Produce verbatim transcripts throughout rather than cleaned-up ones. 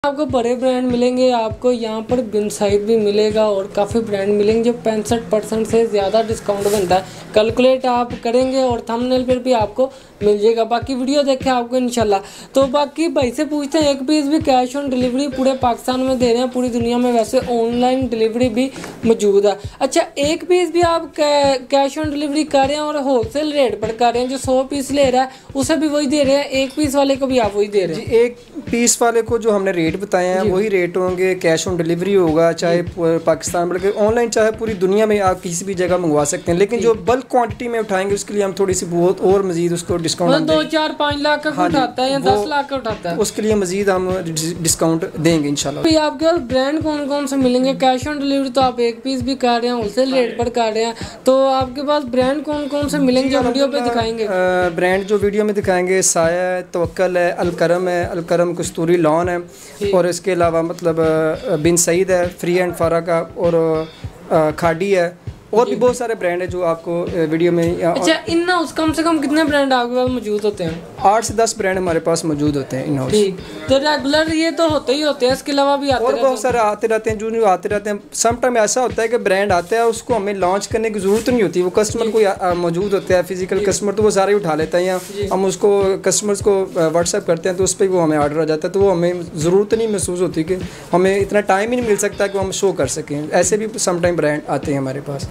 आपको बड़े ब्रांड मिलेंगे, आपको यहाँ पर बिन साइड भी मिलेगा और काफ़ी ब्रांड मिलेंगे जो पैंसठ परसेंट से ज़्यादा डिस्काउंट बनता है। कैलकुलेट आप करेंगे और थंबनेल पर भी आपको मिल जाएगा। बाकी वीडियो देखें आपको इंशाल्लाह। तो बाकी भाई से पूछते हैं, एक पीस भी कैश ऑन डिलीवरी पूरे पाकिस्तान में दे रहे हैं, पूरी दुनिया में वैसे ऑनलाइन डिलीवरी भी मौजूद है। अच्छा, एक पीस भी आप कैश ऑन डिलीवरी कर रहे हैं और होलसेल रेट पर कर रहे हैं, जो सौ पीस ले रहा है उसे भी वही दे रहे हैं, एक पीस वाले को भी आप वही दे रहे हैं? जी, एक पीस वाले को जो हमने रेट बताए हैं वही रेट होंगे। कैश ऑन डिलीवरी होगा, चाहे पाकिस्तान बल्कि ऑनलाइन चाहे पूरी दुनिया में आप किसी भी जगह मंगवा सकते हैं। लेकिन जो बल्क क्वांटिटी में उठाएंगे उसके लिए हम थोड़ी सी बहुत और मजीद उसको डिस्काउंट दो चार पाँच लाख का उठाता है या दस लाख का उठाता है, उसके लिए मजीद हम डिस्काउंट देंगे इंशाल्लाह। भाई आपके पास ब्रांड कौन कौन से मिलेंगे? कैश ऑन डिलीवरी तो आप एक पीस भी कर रहे हैं, होलसेल रेट पर कर रहे हैं, तो आपके पास ब्रांड कौन कौन से मिलेंगे जो वीडियो पे दिखाएंगे? ब्रांड जो वीडियो में दिखाएंगे साया है, तवक्कल है, अलकरम है, अलकरम कस्तूरी लॉन है, और इसके अलावा मतलब बिन सईद है, फ्री एंड फारा का, और खाड़ी है, और भी बहुत सारे ब्रांड है जो आपको वीडियो में। अच्छा, इन हाउस कम से कम कितने ब्रांड आपके पास मौजूद होते हैं? आठ से दस ब्रांड हमारे पास मौजूद होते हैं इन हाउस। ठीक, तो रेगुलर ये तो होते ही होते हैं, इसके अलावा भी आते और बहुत सारे आते रहते हैं, जो जो आते रहते हैं। सम टाइम ऐसा होता है कि ब्रांड आता है, उसको हमें लॉन्च करने की ज़रूरत नहीं होती, वो कस्टमर को मौजूद होता है फिजिकल कस्टमर, तो वो सारे उठा लेता है, या हम उसको कस्टमर्स को व्हाट्सएप करते हैं तो उस पर वो हमें ऑर्डर आ जाता है, तो वो हमें ज़रूरत नहीं महसूस होती कि हमें इतना टाइम ही नहीं मिल सकता कि हम शो कर सकें। ऐसे भी सम टाइम ब्रांड आते हैं हमारे पास।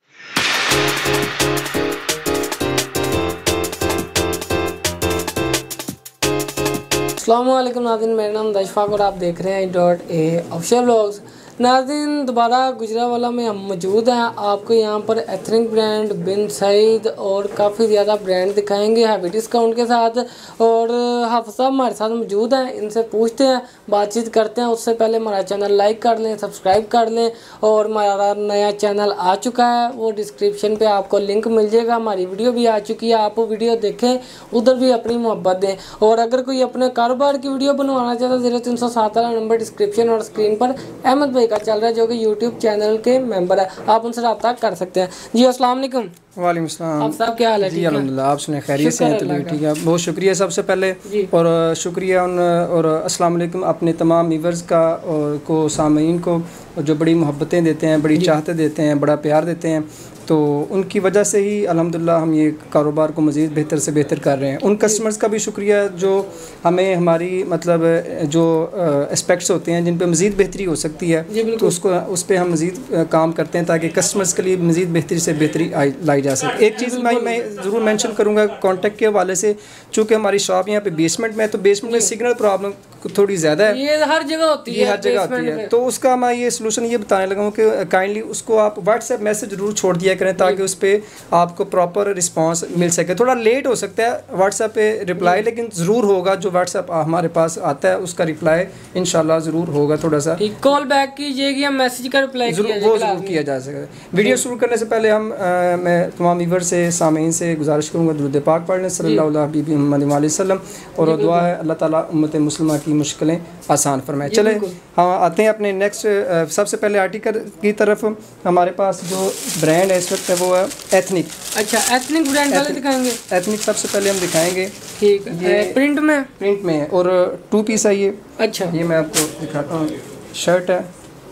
अस्सलाम वालेकुम नाज़रीन, मेरा नाम दशफाक और आप देख रहे हैं डॉट ए ऑफिशियल व्लॉग्स। नाज़रीन, दोबारा गुजरावाला में हम मौजूद हैं। आपको यहाँ पर एथनिक ब्रांड, बिन सईद और काफ़ी ज़्यादा ब्रांड दिखाएंगे हैवी डिस्काउंट के साथ। और हाफ़िज़ साहब हमारे साथ मौजूद हैं, इनसे पूछते हैं, बातचीत करते हैं। उससे पहले हमारा चैनल लाइक कर लें, सब्सक्राइब कर लें, और हमारा नया चैनल आ चुका है, वो डिस्क्रिप्शन पे आपको लिंक मिल जाएगा। हमारी वीडियो भी आ चुकी है, आप वो वीडियो देखें, उधर भी अपनी मोहब्बत दें। और अगर कोई अपने कारोबार की वीडियो बनवाना चाहता है, जीरो तीन सौ सात वाला नंबर डिस्क्रिप्शन और स्क्रीन पर अहमद भाई का चल रहा है, जो कि यूट्यूब चैनल के मेंबर है, आप उनसे रब्ता कर सकते हैं। जी अस्सलाम वालेकुम। वालेकुम सलाम। आप साहब क्या हाल है? जी अल्हम्दुलिल्लाह, आप सुने खैरियत से हैं? तो ठीक है, बहुत शुक्रिया सबसे पहले, और शुक्रिया उन और अस्सलाम वालेकुम अपने तमाम व्यूअर्स का और को सामीन को, जो बड़ी मोहब्बतें देते हैं, बड़ी चाहते देते हैं, बड़ा प्यार देते हैं। तो उनकी वजह से ही अल्हम्दुलिल्लाह हम ये कारोबार को मज़ीद बेहतर से बेहतर कर रहे हैं। उन कस्टमर्स का भी शुक्रिया जो हमें हमारी मतलब जो एस्पेक्ट्स होते हैं जिन पे मज़ीद बेहतरी हो सकती है, तो उसको उस पर हम मज़ीद काम करते हैं ताकि कस्टमर्स के लिए मज़ीद बेहतरी से बेहतरी लाई जा सके। एक चीज़ मैं मैं ज़रूर मेंशन करूँगा कॉन्टैक्ट के हवाले से, चूँकि हमारी शॉप यहाँ पे बेसमेंट में है, तो बेसमेंट में सिग्नल प्रॉब्लम थोड़ी ज़्यादा है, ये हर जगह होती है, हर जगह होती है। तो उसका मैं ये सलूशन ये बताने लगा हूँ कि काइंडली उसको आप व्हाट्सएप मैसेज जरूर छोड़ दिया करें ताकि उस पर आपको प्रॉपर रिस्पांस मिल सके। थोड़ा लेट हो सकता है व्हाट्सएप पे रिप्लाई, लेकिन ज़रूर होगा। जो व्हाट्सएप हमारे पास आता है उसका रिप्लाई इंशाल्लाह ज़रूर होगा। थोड़ा सा कॉल बैक कीजिएगा या मैसेज का रिप्लाई वो ज़रूर किया जा सके। वीडियो शुरू करने से पहले हम आ, मैं तमाम व्यूअर से सामीन से गुजारिश करूँगा दुरूद पाक पढ़ लें सल्लल्लाहु अलैहि वसल्लम, और दुआ है अल्लाह ताला उम्मत मुस्लिमा की मुश्किलें आसान फरमाए। चले हम आते हैं अपने नेक्स्ट। सबसे पहले आर्टिकल की तरफ। हमारे पास जो ब्रांड है इस वक्त है वो है एथनिक। अच्छा, एथनिक ब्रांड वाले दिखाएंगे? एथनिक सबसे पहले हम दिखाएंगे। ठीक है, प्रिंट में प्रिंट में है और टू पीस है ये। अच्छा, ये मैं आपको दिखाता हूँ। शर्ट है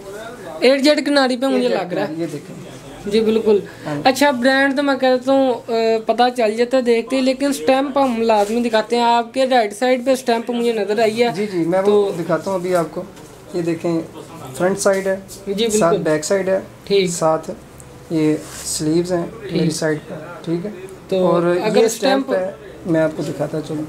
एट जेड किनारी पे मुझे लग रहा है, ये देखें जी बिल्कुल। अच्छा, ब्रांड तो मैं कहता हूँ पता चल जाता है देखते ही, लेकिन स्टैंप हम लाजमी दिखाते हैं। आपके राइट साइड पे स्टैंप मुझे नजर आई है। जी जी मैं तो वो दिखाता हूँ अभी आपको। ये देखें, फ्रंट साइड है जी, साथ बैक साइड है, ठीक, साथ ये स्लीव्स हैं मेरी साइड पर, ठीक है। तो और ये स्टैंप है, मैं आपको दिखाता चलूँ।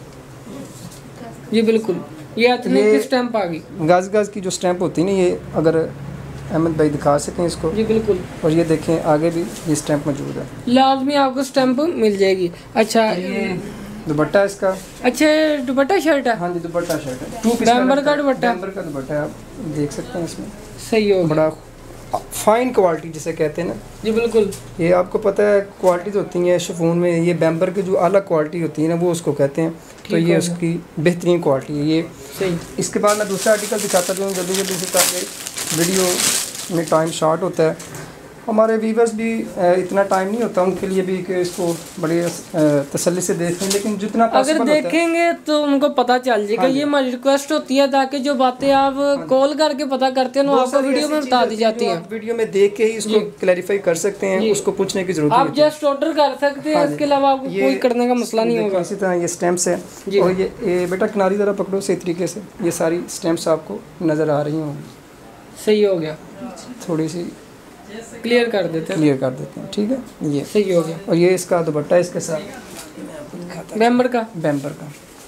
जी बिल्कुल, ये एथनिक की स्टैंप आ गई, गज गज की जो स्टैंप होती है ना, ये अगर अहमद भाई दिखा सकें इसको। जी बिल्कुल, और ये देखें आगे भी ये स्टैंप मौजूद है, लाजमी आपको स्टैंप मिल जाएगी। अच्छा, ये दुपट्टा इसका। अच्छा, दुपट्टा शर्ट है? हाँ जी, दुपट्टा शर्ट है, टू पीस बैम्बर का दुपट्टा, बैम्बर का दुपट्टा है, आप देख सकते हैं इसमें। सही हो, बड़ा फाइन क्वालिटी जिसे कहते हैं ना। जी बिल्कुल, ये आपको पता है क्वालिटीज होती हैं शिफॉन में, ये बैम्बर की जो अलग क्वालिटी होती है ना वो उसको कहते हैं, तो ये उसकी बेहतरीन क्वालिटी है ये। सही। इसके बाद मैं दूसरा आर्टिकल दिखाता हूँ जल्दी जल्दी से ताकि वीडियो में टाइम शॉर्ट होता है। हमारे व्यूवर्स भी इतना टाइम नहीं होता उनके लिए भी कि इसको बड़े तसल्ली से देखें, लेकिन जितना अगर देखेंगे तो उनको पता चल जाएगा। ये हमारी रिक्वेस्ट होती है ताकि जो बातें आप कॉल करके पता करते हैं वो आपको वीडियो में बता दी जाती है। वीडियो में देख के ही इसको क्लैरिफाई कर सकते हैं, उसको पूछने की जरूरत नहीं। आप जस्ट ऑर्डर कर सकते हैं, इसके अलावा आपको कोई करने का मसला नहीं होगा। इसी तरह ये स्टैम्प्स है, और ये, ये बेटा किनारी ज़रा पकड़ो सही तरीके से, ये सारी स्टैम्प्स आपको नज़र आ रही होंगी। सही हो गया, थोड़ी सी क्लियर कर देते हैं क्लियर कर देते हैं ठीक है। ये सही हो गया। और ये इसका दुपट्टा इसके साथ बैम्बर का बैम्बर का।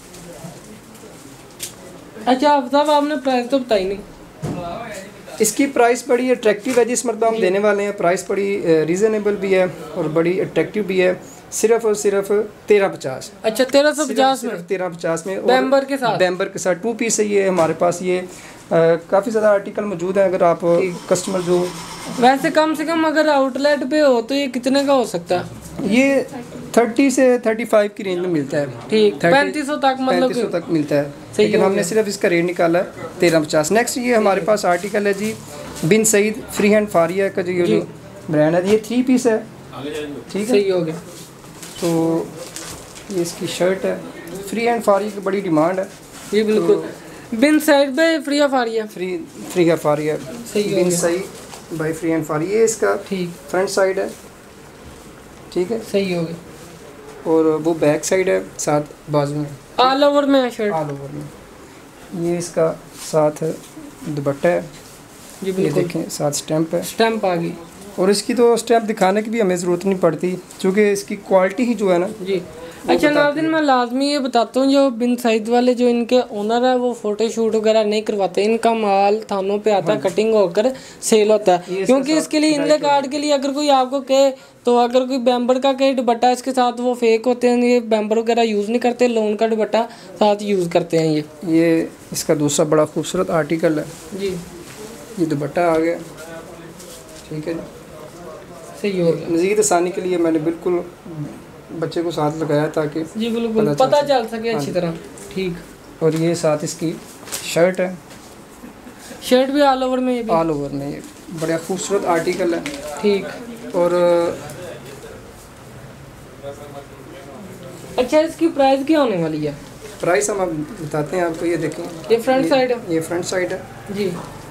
अच्छा आफ्ताब आपने प्राइस तो बताई नहीं। इसकी प्राइस बड़ी अट्रैक्टिव है जिस मरतबा हम देने वाले हैं। प्राइस बड़ी रीज़नेबल भी है और बड़ी अट्रैक्टिव भी है, सिर्फ और सिर्फ तेरह पचास। अच्छा तेरह सौ पचास में, तेरह पचास में बैम्बर के साथ। बैम्बर के साथ टू पीस है ये हमारे पास। ये काफ़ी ज़्यादा आर्टिकल मौजूद है। अगर आप कस्टमर जो वैसे कम से कम अगर आउटलेट पे हो तो ये कितने का हो सकता है? ये तीस से पैंतीस की रेंज में मिलता है। ठीक, पैंतीस सौ तक मतलब पैंतीस सौ तक मिलता है, लेकिन हमने सिर्फ इसका रेट निकाला है तेरह पचास। नेक्स्ट ये हमारे पास आर्टिकल है जी बिन सईद फ्री हैंड फारिया का जो ये जो ब्रांड है, ये थ्री पीस है ठीक है। सही हो गया। तो ये इसकी शर्ट है, फ्री हैंड फारिया की बड़ी डिमांड है ये बिल्कुल बिन साइड पे free of Faria free free of Faria सही Bin Saeed by free hand Faria. ये इसका ठीक फ्रंट साइड है ठीक है, सही हो गया। और वो बैक साइड है साथ बाजू में ऑल ओवर में शर्ट, ऑल ओवर में। ये इसका साथ दुपट्टा है जी ये बिल्कुल, देखें साथ स्टैम्प है। स्टैम्प आ गई। और इसकी तो स्टैम्प दिखाने की भी हमें ज़रूरत नहीं पड़ती क्योंकि इसकी क्वालिटी ही जो है ना जी। अच्छा नाज़रीन मैं लाजमी ये बताता हूँ, जो बिन साइद वाले जो इनके ओनर है वो फ़ोटो शूट वगैरह नहीं करवाते। इनका माल थानों पे आता है, कटिंग होकर सेल होता है। क्योंकि इसके लिए इनले कार्ड के लिए अगर कोई आपको कहे तो अगर कोई बैम्बर का कहे दुपट्टा इसके साथ वो फेक होते हैं, ये बैम्बर वगैरह यूज़ नहीं करते, लोन का दुपट्टा साथ यूज़ करते हैं। ये ये इसका दूसरा बड़ा खूबसूरत आर्टिकल है जी। ये दुपट्टा आ गया ठीक है। सही हो गया। मज़ीद आसानी के लिए मैंने बिल्कुल बच्चे को साथ लगाया ताकि जी बिल्कुल पता चल सके अच्छी तरह। ठीक, और ये साथ इसकी शर्ट है, शर्ट भी ऑल ओवर में, ये भी ऑल ओवर में। ये बड़ा खूबसूरत आर्टिकल है ठीक। और अच्छा इसकी प्राइस क्या होने वाली है? प्राइस हम अब बताते हैं आपको। ये देखें ये फ्रंट साइड है, ये फ्रंट साइड है जी,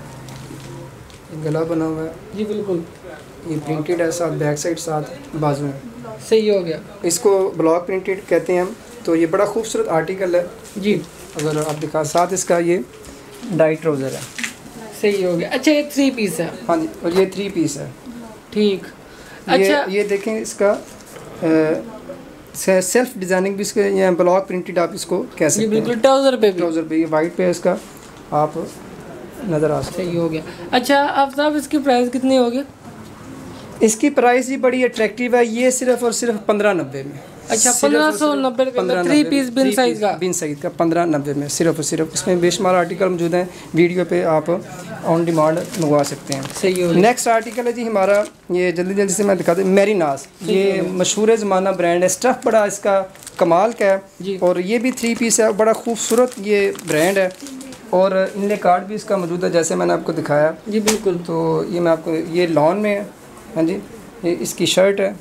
गला बना हुआ है जी बिल्कुल, ये प्रिंटेड है, साथ बैक साइड साथ बाजू में। सही हो गया। इसको ब्लॉक प्रिंटेड कहते हैं हम। तो ये बड़ा खूबसूरत आर्टिकल है जी। अगर आप दिखा, साथ इसका ये डाई ट्राउज़र है। सही हो गया। अच्छा ये थ्री पीस है? हाँ जी, और ये थ्री पीस है ठीक। ये, अच्छा ये देखें इसका आ, सेल्फ डिज़ाइनिंग भी इसके या ब्लॉक प्रिंटेड आप इसको कह सकते हैं। बिल्कुल ट्राउज़र पे भी, ट्राउज़र पे ये वाइट पे इसका आप नज़र आ सकते। सही हो गया। अच्छा आफ्ताब इसकी प्राइस कितनी होगी? इसकी प्राइस ही बड़ी अट्रैक्टिव है, ये सिर्फ और सिर्फ पंद्रह नब्बे में। अच्छा पंद्रह सौ नब्बे रुपये थ्री पीस बिन साइज का, बिन साइज का पंद्रह नब्बे में सिर्फ और सिर्फ। इसमें बेशुमार आर्टिकल मौजूद हैं, वीडियो पे आप ऑन डिमांड मंगवा सकते हैं। सही हो। नेक्स्ट आर्टिकल है जी हमारा, ये जल्दी जल्दी से मैं दिखाता हूँ, मैरीनास। ये मशहूर ज़माना ब्रांड है, स्टफ़ बड़ा इसका कमाल का है और ये भी थ्री पीस है, बड़ा खूबसूरत ये ब्रांड है और इनले कार्ड भी इसका मौजूद है जैसे मैंने आपको दिखाया जी बिल्कुल। तो ये मैं आपको, ये लॉन में है हाँ जी, ये इसकी शर्ट है,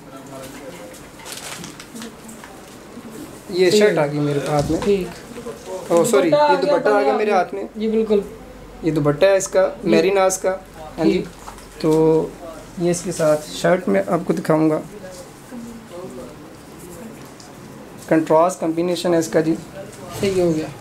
ये शर्ट आ गई मेरे हाथ में। ठीक। ओह सॉरी, ये दुपट्टा आ गया मेरे हाथ में जी बिल्कुल, ये दुपट्टा है इसका मैरीनास का हाँ जी। तो ये इसके साथ शर्ट में आपको दिखाऊंगा, कंट्रास्ट कॉम्बिनेशन है इसका जी। सही हो गया।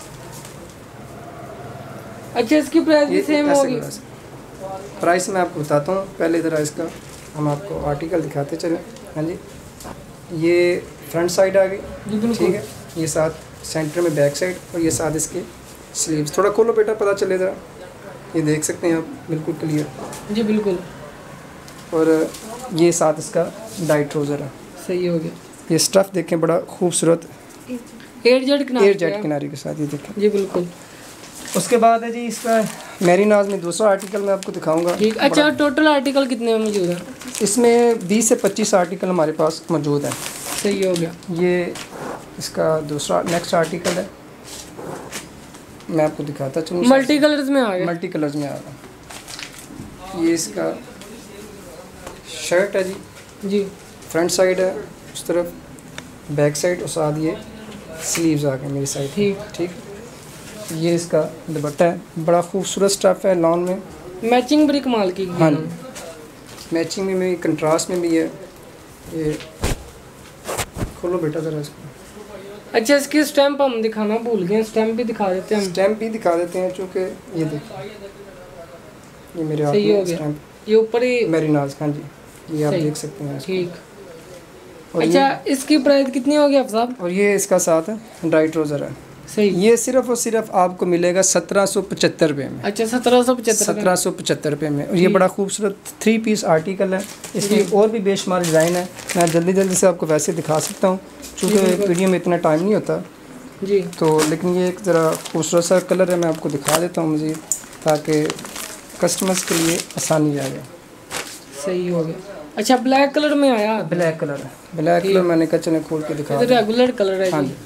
अच्छा इसकी प्राइस भी सेम होगी? प्राइस मैं आपको बताता हूँ, पहले ज़रा इसका हम आपको आर्टिकल दिखाते चलें हाँ जी। ये फ्रंट साइड आ गई ठीक है, ये साथ सेंटर में बैक साइड और ये साथ इसके स्लीव्स। थोड़ा खोलो बेटा पता चले ज़रा, ये देख सकते हैं आप बिल्कुल क्लियर जी बिल्कुल। और ये साथ इसका डाई ट्राउज़र है। सही हो गया। ये स्टफ़ देखें बड़ा खूबसूरत एयर जेट किनारे एयर जेट किनारे के साथ, ये देखें जी बिल्कुल। उसके बाद है जी इसका मैरीनास में दूसरा आर्टिकल मैं आपको दिखाऊंगा। ठीक। अच्छा टोटल आर्टिकल कितने में मौजूद है? इसमें बीस से पच्चीस आर्टिकल हमारे पास मौजूद है। सही हो गया। ये इसका दूसरा नेक्स्ट आर्टिकल है, मैं आपको दिखाता चलूँ। मल्टी कलर्स में आ गया, मल्टी कलर्स में आ गया। ये इसका शर्ट है जी जी फ्रंट साइड है उस तरफ, बैक साइड और साथ ये स्लीव्स आ गए मेरी साइड। ठीक ठीक ये इसका दुपट्टा है, बड़ा खूबसूरत स्टफ है लॉन में, मैचिंग बड़ी कमाल की हाँ मैचिंग में भी, कंट्रास्ट में भी है। ये खोलो बेटा ज़रा इसको। अच्छा इसकी स्टैंप हम दिखाना भूल गए, स्टैंप भी दिखा देते हैं हम। स्टैंप भी दिखा देते हैं चूँकि ये देखिए ये मेरे हाथ सही हो में गया। स्टैंप, ये ऊपर ही मेरीनाज, हाँ जी ये आप सही। देख सकते हैं। ठीक। और अच्छा ये इसकी प्राइस कितनी होगी आप साहब? और ये इसका साथ है ड्राई ट्राउज़र है, सही। ये सिर्फ और सिर्फ आपको मिलेगा सत्रह सौ पचहत्तर रुपये में। अच्छा सत्रह सौ पचहत्तर सत्रह सौ पचहत्तर रुपये में। और ये बड़ा खूबसूरत थ्री पीस आर्टिकल है, इसमें और भी बेशुमार डिज़ाइन है, मैं जल्दी जल्दी से आपको वैसे दिखा सकता हूँ क्योंकि वीडियो में इतना टाइम नहीं होता जी। तो, लेकिन ये एक ज़रा खूबसूरत सा कलर है, मैं आपको दिखा देता हूँ मज़ीद ताकि कस्टमर्स के लिए आसानी आ जाए। सही हो गया। अच्छा ब्लैक कलर में आया, ब्लैक कलर है, ब्लैक कलर मैंने कहा चले खोल के दिखा दें। रेगुलर कलर है हाँ जी। जी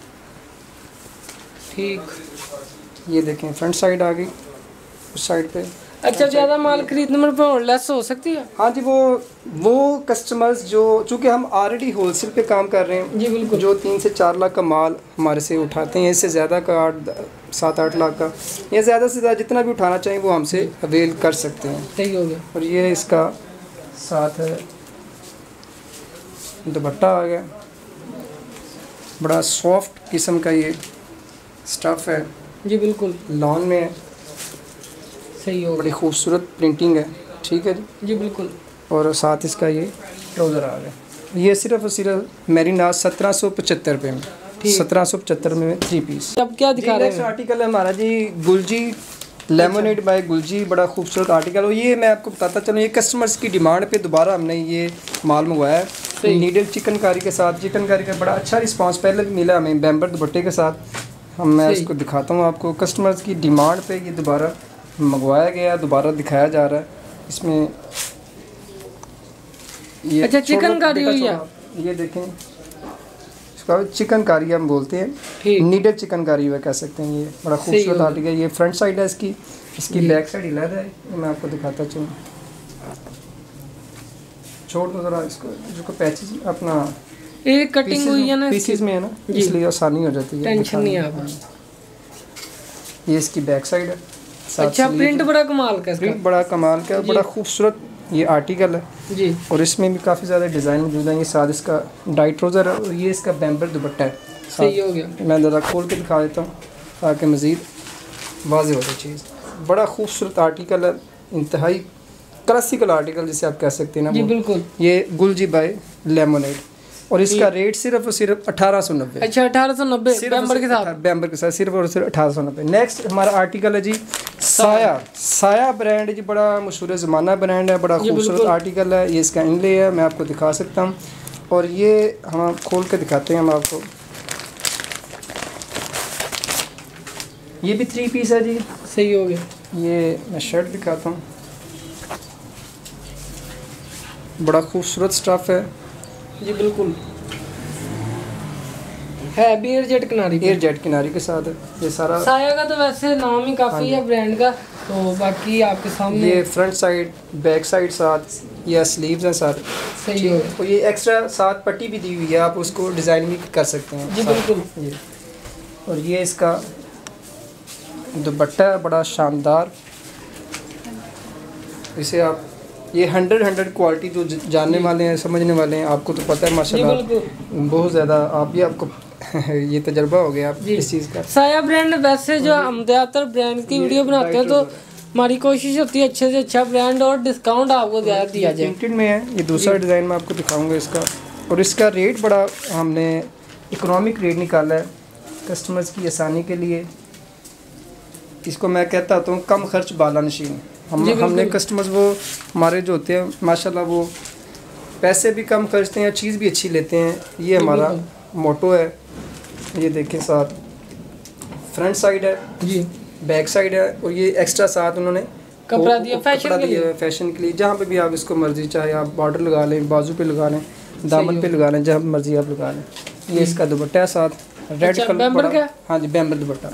ठीक। ये देखें फ्रंट साइड आ गई, उस साइड पे। अच्छा ज़्यादा माल खरीदने पर और लेस हो सकती है? हाँ जी, वो वो कस्टमर्स जो, चूँकि हम ऑलरेडी होलसेल पे काम कर रहे हैं जी बिल्कुल, जो तीन से चार लाख का माल हमारे से उठाते हैं, इससे ज़्यादा का आठ सात आठ लाख का, या ज़्यादा से ज़्यादा जितना भी उठाना चाहिए वो हमसे अवेल कर सकते हैं। सही हो गया। और ये इसका साथ है दुपट्टा आ गया, बड़ा सॉफ्ट किस्म का ये स्टफ़ है जी बिल्कुल, लॉन में है, सही हो बड़ी गया। खूबसूरत प्रिंटिंग है। ठीक है जी। जी बिल्कुल। और साथ इसका ये ट्राउज़र आ गया, ये सिर्फ और सिर्फ मेरीनाज सत्रह सौ पचहत्तर रुपये में, सत्रह सौ पचहत्तर में थ्री पीस। अब क्या दिखा रहे हैं? आर्टिकल है हमारा जी गुलजी लेमोनेड बाय गुलजी, बड़ा खूबसूरत आर्टिकल। और ये मैं आपको बताता चलूँ, ये कस्टमर्स की डिमांड पे दोबारा हमने ये माल मंगवाया है, नीडल चिकनकारी के साथ। चिकनकारी का बड़ा अच्छा रिस्पांस पहले भी मिला हमें बैम्बर दुपट्टे के साथ। हम मैं इसको दिखाता हूँ आपको, कस्टमर्स की डिमांड पे ये दोबारा मंगवाया गया, दोबारा दिखाया जा रहा है। इसमें ये अच्छा चिकनकारी हुई है, ये देखें, इसका चिकनकारी हम बोलते हैं, नीडल चिकनकारी हुआ कह सकते हैं। ये बड़ा खूबसूरत आर्टिकल, ये फ्रंट साइड है इसकी, इसकी बैक साइड अलग है, ये मैं आपको दिखाता चलूँ। छोड़ दो ज़रा इसको, जो पैचेस अपना एक कटिंग हुई है ना पीसेस में है ना, इसलिए आसानी हो जाती है, टेंशन नहीं है आप। ये इसकी बैक साइड है। अच्छा प्रिंट बड़ा कमाल का, प्रिंट बड़ा कमाल का, बड़ा खूबसूरत ये आर्टिकल है जी। और इसमें भी काफ़ी ज़्यादा डिज़ाइन मौजूद है। ये साथ इसका डाई ट्राउज़र है और ये इसका बैम्बर दुपट्टा है। सही हो गया। मैं ज़रा खोल के दिखा देता हूँ ताकि मज़ीद वाज़ेह हो जाए चीज़। बड़ा खूबसूरत आर्टिकल है, इंतहाई क्लासिकल आर्टिकल जिसे आप कह सकते हैं ना। जी बिल्कुल। ये गुलजी बाय लेमोनेड और इसका रेट सिर्फ और सिर्फ अठारह सौ नब्बे। अच्छा अठारह सौ नब्बे बैम्बर के साथ, बैम्बर के साथ सिर्फ और सिर्फ अठारह सौ नब्बे। नेक्स्ट हमारा आर्टिकल है जी साया। साया ब्रांड जी, बड़ा मशहूर ज़माना ब्रांड है, बड़ा खूबसूरत आर्टिकल है। ये इसका इनले है, मैं आपको दिखा सकता हूँ और ये हम खोल के दिखाते हैं हम आपको। ये भी थ्री पीस है जी। सही हो गया। ये मैं शर्ट दिखाता हूँ, बड़ा खूबसूरत स्टफ़ है जी बिल्कुल, है भी एयर जेट किनारी, एयर जेट किनारी के साथ है ये सारा। साया का तो वैसे नाम ही काफ़ी है ब्रांड का, तो बाकी आपके सामने ये फ्रंट साइड बैक साइड साथ या स्लीव्स हैं सारे। सही है। और ये एक्स्ट्रा साथ पट्टी भी दी हुई है, आप उसको डिज़ाइन भी कर सकते हैं जी बिल्कुल। ये और ये इसका दुपट्टा है बड़ा शानदार, इसे आप ये हंड्रेड हंड्रेड क्वालिटी जो जानने वाले हैं समझने वाले हैं, आपको तो पता है माशाल्लाह बहुत ज़्यादा, आप भी आपको ये तजर्बा हो गया आप इस चीज़ का। साया ब्रांड वैसे जो हम ज़्यादातर ब्रांड की वीडियो बनाते हैं तो हमारी कोशिश होती है अच्छे से अच्छा ब्रांड और डिस्काउंट आपको ज़्यादा दिया जाए। प्रिंटेड में है ये दूसरा डिज़ाइन मैं आपको दिखाऊंगा इसका, और इसका रेट बड़ा हमने इकोनॉमिक रेट निकाला है कस्टमर्स की आसानी के लिए। इसको मैं कहता हूँ कम खर्च बाला नशीन। हम हमने कस्टमर्स वो हमारे जो होते हैं माशाल्लाह वो पैसे भी कम खर्चते हैं, चीज़ भी अच्छी लेते हैं, ये हमारा मोटो है। ये देखें साथ फ्रंट साइड है जी, बैक साइड है और ये एक्स्ट्रा साथ उन्होंने कपड़ा दिया फैशन के लिए, फैशन के लिए जहाँ पे भी आप इसको मर्जी, चाहे आप बॉर्डर लगा लें, बाजू पे लगा लें, दामन पे लगा लें, जहाँ मर्जी आप लगा लें। ये इसका दुपट्टा है साथ रेड कलर, हाँ जी बैम्बर दुपट्टा।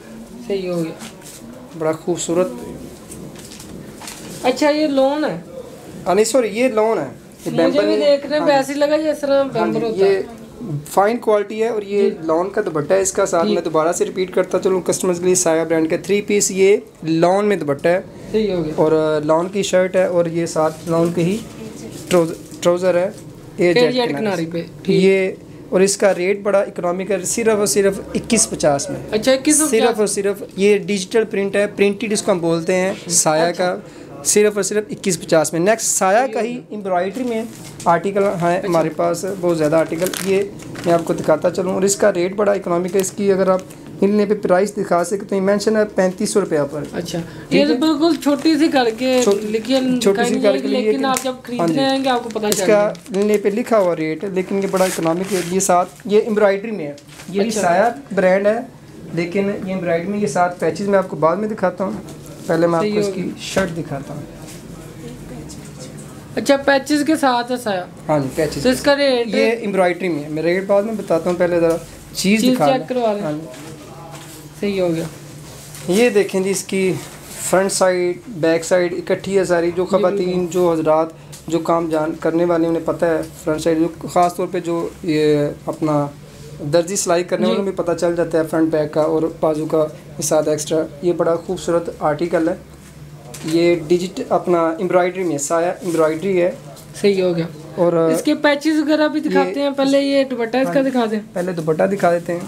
सही हो गया, बड़ा खूबसूरत। अच्छा ये लोन है नहीं सॉरी ये लॉन है, मुझे भी देखने में ऐसे लगा जिस तरह बैम्बर होता है। ये फाइन क्वालिटी है और ये लॉन का दुपट्टा है इसका। साथ में दोबारा से रिपीट करता चलूँ कस्टमर्स के लिए, साया ब्रांड का थ्री पीस ये लॉन में दुपट्टा है। सही हो गया। और लॉन की शर्ट है और ये साथ लॉन के ही ट्राउज़र है एयर जेट किनारी पे ये। और इसका रेट बड़ा इकोनॉमिक है, सिर्फ और सिर्फ इक्कीस पचास में। अच्छा इक्कीस सिर्फ और सिर्फ ये डिजिटल प्रिंट है, प्रिंटेड इसको हम बोलते हैं साया का, सिर्फ और सिर्फ इक्कीस पचास में। नेक्स्ट साया का ही एम्ब्रॉयडरी में आर्टिकल है हमारे पास, बहुत ज़्यादा आर्टिकल, ये मैं आपको दिखाता चलूँ। और इसका रेट बड़ा इकोनॉमिक है। इसकी अगर आप हिलने पे प्राइस दिखा सकते हैं, मेंशन है पैंतीस सौ रुपया पर। अच्छा ये तो बिल्कुल छोटी सी करके लेकिन छोटी सी करके, लेकिन आप जब खरीदने आएंगे आपको पता चलेगा इसका हिलने पे लिखा हुआ रेट, लेकिन ये बड़ा इकोनॉमिक है। ये साथ ये एम्ब्रॉयडरी में है, ये भी साया ब्रांड है, लेकिन ये एम्ब्रॉयडरी में ये साथ पैचेज मैं आपको बाद में दिखाता हूँ। पहले मैं आपको इसकी शर्ट दिखाता हूँ। अच्छा पैचेस के साथ है साया? हाँ जी पैचेस। तो इसका रेट ये एम्ब्रॉयडरी में है, मैं रेट बाद में बताता हूँ, पहले ज़रा चीज़ दिखा चेक करवा लें। हाँ सही हो गया। ये देखें जी, इसकी फ्रंट साइड बैक साइड इकट्ठी है सारी। जो ख़वातीन जो हजरात जो काम जान करने वाले उन्हें पता है फ्रंट साइड, जो ख़ास तौर पे जो ये अपना दर्जी सिलाई करने वालों में पता चल जाता है फ्रंट बैक का और बाजू का साथ एक्स्ट्रा। ये बड़ा खूबसूरत आर्टिकल है। ये डिजिट अपना एम्ब्रॉयडरी में साया एम्ब्रॉयडरी है। सही हो गया। और इसके पैचेस वगैरह भी दिखाते हैं। पहले ये दुपट्टा इसका दिखा दें। पहले दुपट्टा दिखा देते हैं।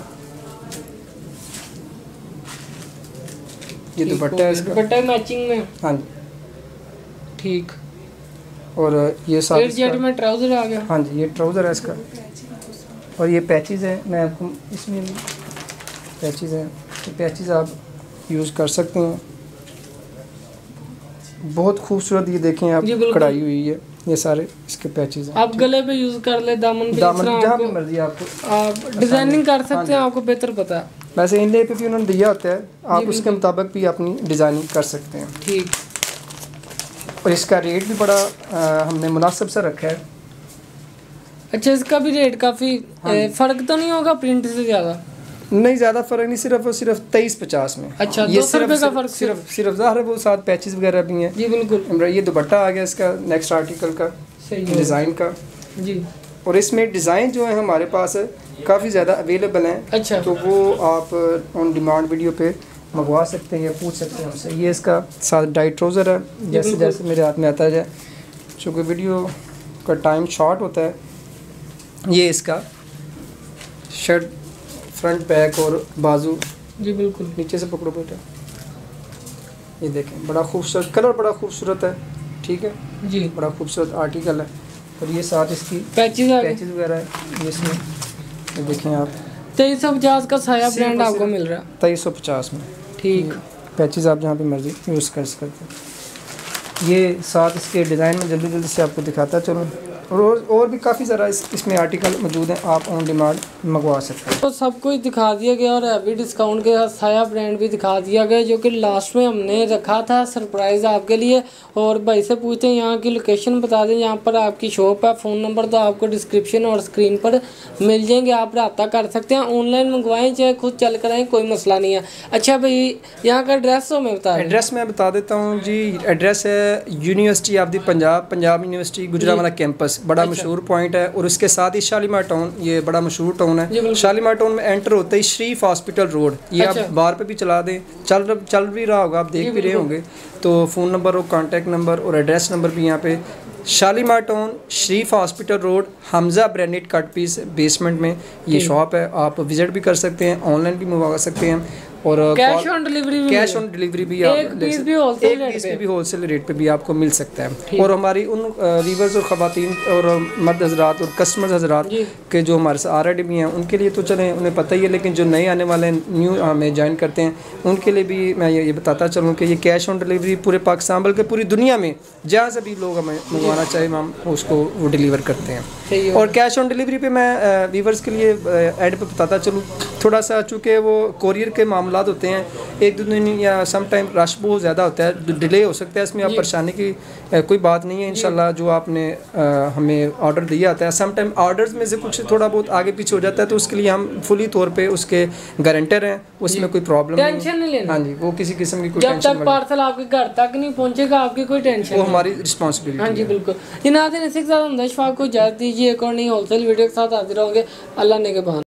ये दुपट्टा है इसका, दुपट्टा मैचिंग में। हाँ जी ठीक। और ये साथ एयर जेट में ट्राउजर आ गया। हाँ जी ये ट्राउज़र है इसका। और ये पैचेस है, मैं आपको इसमें पैचेस हैं, तो पैचेस आप यूज़ कर सकते हैं। बहुत खूबसूरत ये देखें आप कढ़ाई हुई है, ये सारे इसके पैचेस हैं। आप गले पे यूज़ कर ले, दामन पे, दामन जहाँ भी मर्जी आपको आप डिजाइनिंग कर सकते हैं, आपको बेहतर पता है। वैसे इनले पे भी उन्होंने दिया होता है, आप उसके मुताबिक भी अपनी डिज़ाइनिंग कर सकते हैं। ठीक। और इसका रेट भी बड़ा आ, हमने मुनासिब सा रखा है। अच्छा इसका भी रेट काफ़ी फ़र्क तो नहीं होगा प्रिंट से ज़्यादा? नहीं ज़्यादा फ़र्क नहीं, सिर्फ और सिर्फ तेईस पचास में। अच्छा ये दो सौ रुपये का फ़र्क सिर्फ सिर्फ ज़ाहिर है, वो साथ पैचेस वगैरह भी हैं। जी बिल्कुल। ये दुपट्टा आ गया इसका नेक्स्ट आर्टिकल का डिज़ाइन का जी। और इसमें डिज़ाइन जो है हमारे पास काफ़ी ज़्यादा अवेलेबल हैं। अच्छा। तो वो आप ऑन डिमांड वीडियो पे मंगवा सकते हैं या पूछ सकते हैं हमसे। ये इसका साथ डाइट ट्राउज़र है, जैसे जैसे मेरे हाथ में आता जाए, चूँकि वीडियो का टाइम शॉर्ट होता है। ये इसका शर्ट फ्रंट बैक और बाजू। जी बिल्कुल। नीचे से पकड़ो बेटा, ये देखें बड़ा खूबसूरत कलर, बड़ा खूबसूरत है। ठीक है जी, बड़ा खूबसूरत आर्टिकल है। और ये साथ इसकी पैचेस पैचेस वगैरह है। ये इसमें ये देखें आप, तेईस सौ पचास का साया ब्रांड आपको मिल रहा है। तेईस सौ पचास में। ठीक। पैचेस आप जहाँ पे मर्जी यूज़ कर सकते हैं। ये साथ इसके डिज़ाइन में जल्दी जल्दी से आपको दिखाता चलूँ। और और भी काफ़ी ज़रा इस इसमें आर्टिकल मौजूद हैं, आप ऑन डिमांड मंगवा सकते हैं। तो सब कुछ दिखा दिया गया और हैवी डिस्काउंट के साथ साया ब्रांड भी दिखा दिया गया, जो कि लास्ट में हमने रखा था सरप्राइज़ आपके लिए। और भाई से पूछते हैं यहाँ की लोकेशन बता दें, यहाँ पर आपकी शॉप है। फ़ोन नंबर तो आपको डिस्क्रिप्शन और स्क्रीन पर मिल जाएंगे, आप रब्ता कर सकते हैं। ऑनलाइन मंगवाएं चाहे खुद चल कर आएँ, कोई मसला नहीं है। अच्छा भाई यहाँ का एड्रेस तो मैं बता एड्रेस मैं बता देता हूँ जी। एड्रेस है university of the Punjab, Punjab university Gujranwala campus, बड़ा अच्छा। मशहूर पॉइंट है। और उसके साथ ही शालीमार टाउन, ये बड़ा मशहूर टाउन है। शालीमार टाउन में एंटर होते ही शरीफ हॉस्पिटल रोड, ये अच्छा। आप बाहर पे भी चला दें, चल चल भी रहा होगा, आप देख भी रहे होंगे। तो फ़ोन नंबर और कॉन्टैक्ट नंबर और एड्रेस नंबर भी यहाँ पे Shalimar town Sharif hospital road, Hamza branded cut piece basement में ये शॉप है। आप विज़िट भी कर सकते हैं, ऑनलाइन भी मंगवा सकते हैं। और कैश ऑन डिलीवरी भी कैश ऑन डिलीवरी भी आप एक पीस भी होलसेल रेट पे भी होलसेल रेट पे भी आपको मिल सकता है। और हमारी उन वीवर्स और ख़वातीन और मर्द हजरात और कस्टमर्स हजरात के जो हमारे साथ ऑलरेडी भी हैं, उनके लिए तो चलें उन्हें पता ही है, लेकिन जो नए आने वाले न्यू हमें ज्वाइन करते हैं उनके लिए भी मैं ये बताता चलूँ कि ये कैश ऑन डिलीवरी पूरे पाकिस्तान बल्कि पूरी दुनिया में जहाँ से भी लोग हमें मंगवाना चाहिए हम उसको वो डिलीवर करते हैं। और कैश ऑन डिलीवरी पे मैं वीवर्स के लिए एड पे बताता चलूँ थोड़ा सा, चूँकि वो कोरियर के मामला हालात होते हैं, एक दो दिन या सम टाइम रश बहुत ज़्यादा होता है, डिले हो सकता है, इसमें आप परेशानी की कोई बात नहीं है। इंशाल्लाह जो आपने हमें ऑर्डर दिया आता है, सम टाइम ऑर्डर्स में से कुछ थोड़ा बहुत आगे पीछे हो जाता है, तो उसके लिए हम फुली तौर पे उसके गारंटर हैं, उसमें कोई प्रॉब्लम टेंशन नहीं लेना। हाँ जी, वो किसी किस्म की कोई जब टेंशन तक पार्सल आपके घर तक नहीं पहुंचेगा आपकी कोई टेंशन वो हमारी रिस्पॉन्सिबिलिटी। हाँ जी बिल्कुल। जी नाज़रीन, इसी के साथ हम दशफाक को इजाज़त दीजिए, एक और नई होलसेल वीडियो के साथ हाजिर होंगे। अल्लाह ने के बाद।